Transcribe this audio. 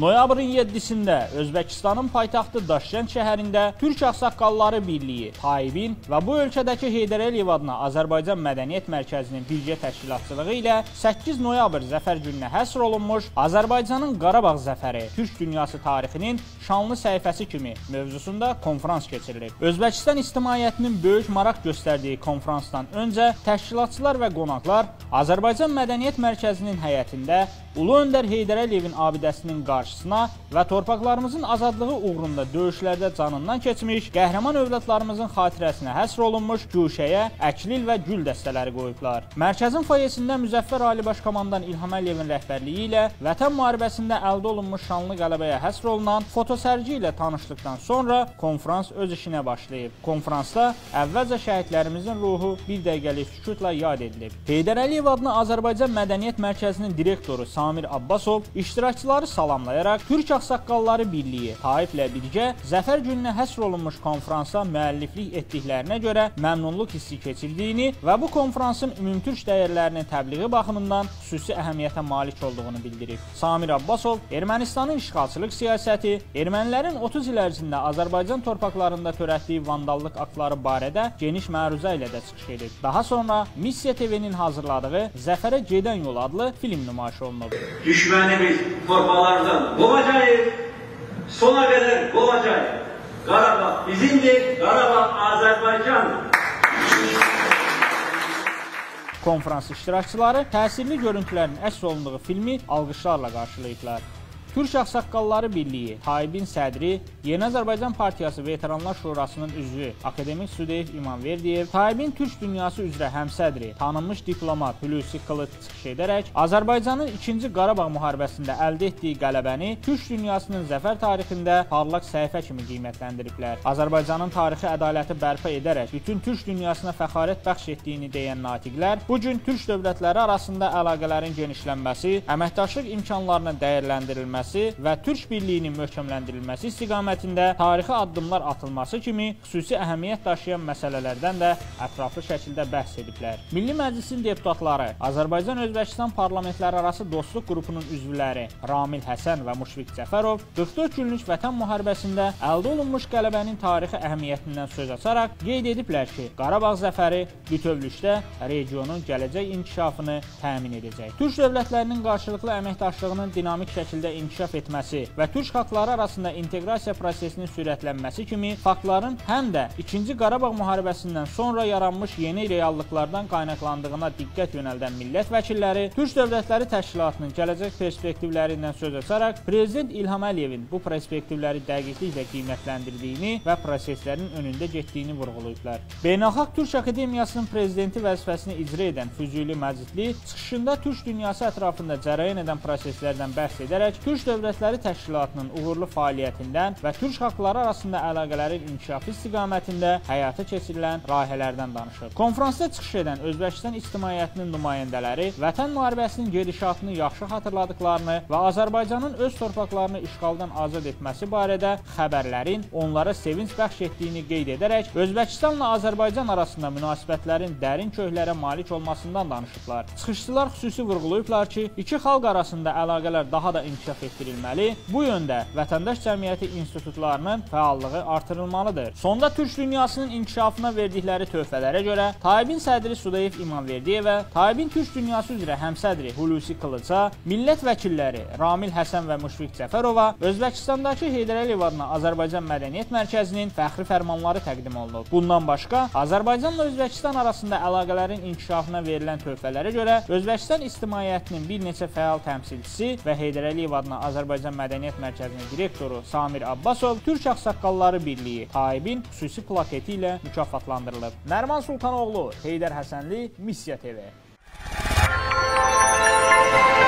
Noyabrın 7-sində Özbəkistanın paytaxtı Daşkənd şəhərində Türk Ağsaqqalları Birliyi, Taibin və bu ölkədəki Heydər Əliyev adına Azərbaycan Mədəniyyət Mərkəzinin birgə təşkilatçılığı ilə 8 noyabr zəfər gününə həsr olunmuş Azərbaycanın Qarabağ zəfəri Türk dünyası tarixinin şanlı səhifəsi kimi mövzusunda konfrans keçirilib. Özbəkistan ictimaiyyətinin böyük maraq göstərdiyi konfransdan öncə təşkilatçılar və qonaqlar Azərbaycan Mədəniyyət Mərkəzinin həyətində Ulu Öndər Heydər Əliyevin abidəsinin qarşısına və torpaqlarımızın azadlığı uğrunda döyüşlərdə canından keçmiş qəhrəman övladlarımızın xatirəsinə həsr olunmuş güşəyə əklil və gül dəstələri qoyublar. Mərkəzin foyesində Müzəffər Ali Baş Komandan İlham Əliyevin rəhbərliyi ilə Vətən müharibəsində əldə olunmuş şanlı qələbəyə həsr olunan fotosərgi ilə tanışdıqdan sonra konfrans öz işinə başlayıb. Konfransda əvvəlcə şəhidlərimizin ruhu bir dəqiqəlik sükutla yad edilib. Heydər Əliyev adına Azərbaycan Mədəniyyət Mərkəzinin direktoru Samir Abbasov iştirakçıları salamlayaraq Türk Ağsaqqalları Birliyi Taiblə birgə zəfər gününə həsr olunmuş konfransa müəlliflik etdiklərinə görə məmnunluq hissi keçirdiyini və bu konfransın ümumtürk dəyərlərinin təbliği baxımından xüsusi əhəmiyyətə malik olduğunu bildirib. Samir Abbasov Ermənistanın işğalçılıq siyasəti, ermənilərin 30 il ərzində Azərbaycan torpaqlarında törətdiyi vandallıq aktları barədə geniş məruzə ilə də çıxış edib. Daha sonra Missiya TV-nin hazırladığı Zəfərə Gedən Yol adlı film nümayiş olunub. Düşmanımız torbalardan kovacağız, sona kadar kovacağız. Qarabağ bizimdir, Qarabağ Azərbaycandır. Konfrans iştirakçıları təsirli görüntülərin əks olunduğu filmi alqışlarla qarşılayıblar. Türk Ağsaqqalları Birliyi, Taibin sədri, Yeni Azərbaycan Partiyası Veteranlar Şurasının üzvü Akademik Sudeyev İmamverdiyev, Taibin Türk dünyası üzrə həmsədri, tanınmış diplomat Hulusi Qılıç çıxış edərək Azərbaycanın 2-ci Qarabağ müharibəsində əldə etdiyi qələbəni Türk dünyasının zəfər tarixində parlaq səhifə kimi qiymətləndiriblər. Azərbaycanın tarixi ədaləti bərpa edərək bütün Türk dünyasına fəxarət bəxş etdiyini deyən natiqlər, bugün Türk dövlətləri arasında əlaqələrin genişlənməsi, əməkdaşlıq imkanlarının dəyərləndirilməsi və Türk birliyinin möhkəmləndirilməsi istiqamətində tarixi addımlar atılması kimi xüsusi əhəmiyyət daşıyan məsələlərdən də ətraflı şəkildə bəhs ediblər. Milli Məclisin deputatları, Azərbaycan-Özbəkistan parlamentlərarası dostluq qrupunun üzvləri Ramil Həsən və Müşfiq Cəfərov 44 günlük Vətən müharibəsində əldə olunmuş qələbənin tarixi əhəmiyyətindən söz açaraq qeyd ediblər ki, Qarabağ zəfəri bütövlükdə regionun gələcək inkişafını təmin edəcək. Türk dövlətlərinin qarşılıqlı əməkdaşlığının dinamik şəkildə inkişaf etməsi və türk xalqları arasında inteqrasiya prosesinin sürətlənməsi kimi faktların həm də 2-ci Qarabağ müharibəsindən sonra yaranmış yeni reallıqlardan qaynaqlandığına diqqət yönəldən millət vəkilləri Türk Dövlətləri Təşkilatının gələcək perspektivlərindən söz açaraq Prezident İlham Əliyevin bu perspektivləri dəqiqliklə qiymətləndirdiyini və proseslərin önündə getdiyini vurğulayıblar. Beynəlxalq Türk Akademiyasının prezidenti vəzifəsini icra edən Füzuli Məcidli çıxışında Türk dünyası ətrafında cərəyan edən proseslərdən bəhs edərək Türk Dövlətləri Təşkilatının uğurlu fəaliyyətindən və türk xalqları arasında əlaqələrin inkişafı istiqamətində həyata keçirilən layihələrdən danışıb. Konfransda çıxış edən Özbəkistan ictimaiyyətinin nümayəndələri Vətən müharibəsinin gedişatını yaxşı xatırladıqlarını və Azərbaycanın öz torpaqlarını işğaldan azad etməsi barədə xəbərlərin onlara sevinç bəxş etdiyini qeyd edərək Özbəkistanla Azərbaycan arasında münasibətlərin dərin köklərə malik olmasından danışıblar. Çıxışçılar xüsusi vurğulayıblar ki, iki xalq arasında əlaqələr daha da inkişaf etdirilməli, bu yöndə vətəndaş cəmiyyəti institutlarının fəallığı artırılmalıdır. Sonda Türk dünyasının inkişafına verdikləri töhfələrə görə Taibin sədri Sudeyev İmamverdiyevə, Taibin Türk dünyası üzrə həmsədri Hulusi Qılıça, millət vəkilləri Ramil Həsən və Müşfiq Cəfərova Özbəkistandakı Heydər Əliyev adına Azərbaycan Mədəniyyət Mərkəzinin fəxri fərmanları təqdim olunub. Bundan başqa, Azərbaycanla Özbəkistan arasında əlaqələrin inkişafına verilən töhfələrə görə Özbəkistan ictimaiyyətinin bir neçə fəal təmsilçisi və Heydər Əliyev adına Azərbaycan Mədəniyyət Mərkəzinin direktoru Samir Abbasov Türk Ağsaqqalları Birliyi Taibin xüsusi plaketi ilə mükafatlandırılıb. Nərman Sultanoğlu, Heydər Həsənli, Missiya TV.